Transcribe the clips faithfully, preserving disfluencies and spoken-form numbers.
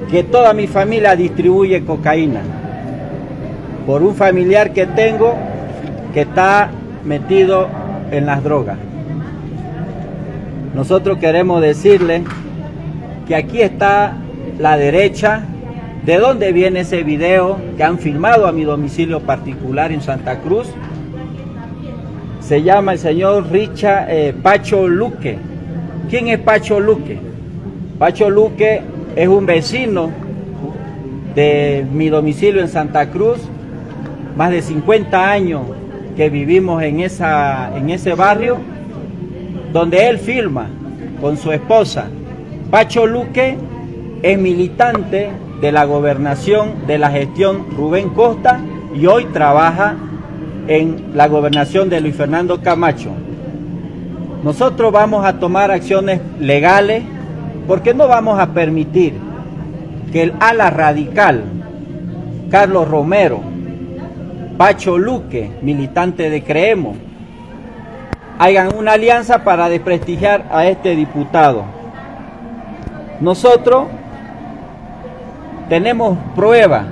que toda mi familia distribuye cocaína por un familiar que tengo que está metido en las drogas. Nosotros queremos decirle que aquí está la derecha, de dónde viene ese video que han filmado a mi domicilio particular en Santa Cruz. Se llama el señor Richard eh, Pacho Luque. ¿Quién es Pacho Luque? Pacho Luque es un vecino de mi domicilio en Santa Cruz, más de cincuenta años que vivimos en, esa, en ese barrio, donde él filma con su esposa. Pacho Luque es militante de la gobernación de la gestión Rubén Costa y hoy trabaja en la gobernación de Luis Fernando Camacho. Nosotros vamos a tomar acciones legales porque no vamos a permitir que el ala radical Carlos Romero, Pacho Luque, militante de Creemos, hagan una alianza para desprestigiar a este diputado. Nosotros tenemos pruebas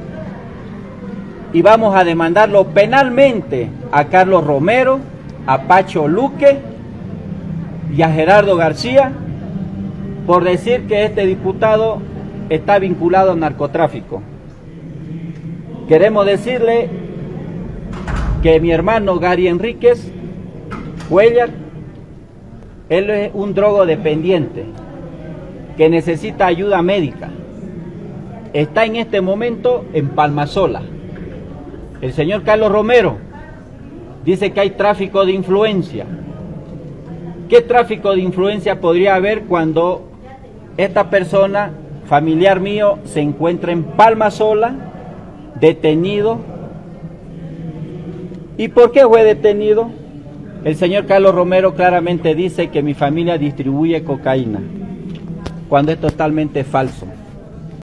y vamos a demandarlo penalmente a Carlos Romero, a Pacho Luque y a Gerardo García por decir que este diputado está vinculado al narcotráfico. Queremos decirle que mi hermano Gary Enríquez Cuellar, él es un drogodependiente que necesita ayuda médica. Está en este momento en Palmasola. El señor Carlos Romero dice que hay tráfico de influencia. ¿Qué tráfico de influencia podría haber cuando esta persona, familiar mío, se encuentra en Palmasola, detenido? ¿Y por qué fue detenido? El señor Carlos Romero claramente dice que mi familia distribuye cocaína, cuando es totalmente falso.